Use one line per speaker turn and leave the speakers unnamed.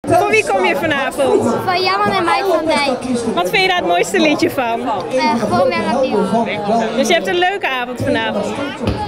Voor wie kom je vanavond?
Van Jammer en Mike van Dijk.
Wat vind je daar het mooiste liedje van?
Gewoon weer opnieuw.
Dus je hebt een leuke avond vanavond.